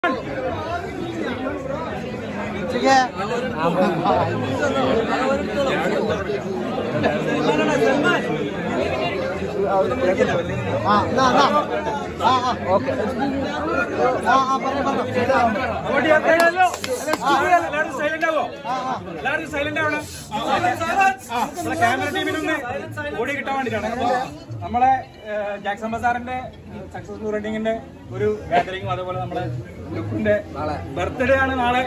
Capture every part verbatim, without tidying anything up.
ठीक है हाँ ना ना हाँ हाँ ओके हाँ हाँ बने बने സൈലന്റ് ആവോ എല്ലാവരും സൈലന്റ് ആവണം. നമ്മളെ ക്യാമറ ടീമിനൊന്ന് ഓടി കിട്ടാൻ വേണ്ടിയിട്ടാണ്. നമ്മളെ ജാക്സൺ ബസാറിന്റെ സക്സസ്ഫുൾ റണ്ണിങ്ങിന്റെ ഒരു ഗാദറിംഗും അതേപോലെ നമ്മുടെ ലുക്കിന്റെ ബർത്ത്ഡേ ആണ് നാളെ.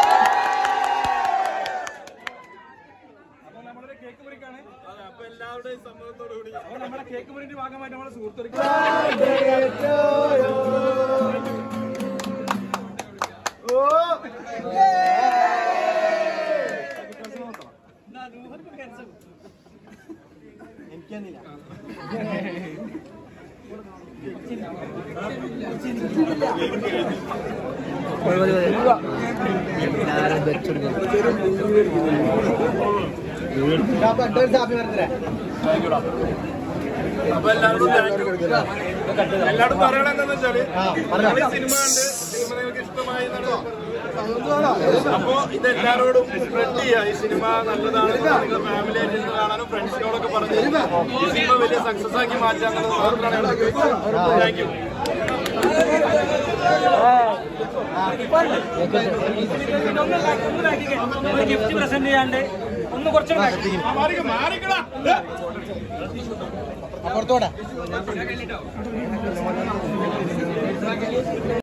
അപ്പൊ നമ്മളൊരു കേക്ക് മുറിക്കാണ്. അപ്പൊ എല്ലാവരുടെയും സമ്മതത്തോടു കൂടി അപ്പൊ നമ്മുടെ കേക്ക് മുറിന്റെ ഭാഗമായിട്ട് നമ്മുടെ സുഹൃത്തുക്കൾ എനിക്കെന്നില്ല അപ്പൊ എല്ലാവരും എല്ലാവരും പറയണ എന്താന്ന് വെച്ചാല് സിനിമ ഉണ്ട്, സിനിമ നിങ്ങൾക്ക് ഇഷ്ടമായി. അപ്പോ ഇതെല്ലാരോടും സ്പ്രെഡ് ചെയ്യുക. ഈ സിനിമ നല്ലതാണ്, നിങ്ങൾ ഫാമിലി ആയിട്ട് ഇരുന്ന് കാണാനും ഫ്രണ്ട്സിനോടൊക്കെ പറഞ്ഞ് ഈ സിനിമ വലിയ സക്സസ് ആക്കി മാറ്റാനുള്ളത് മാത്രമാണ്. Thank you. ഗിഫ്റ്റ് പ്രസന്റ് ചെയ്യാണ്ട് ഒന്ന് കുറച്ച് മാറിക്കടാ പുറത്തോടെ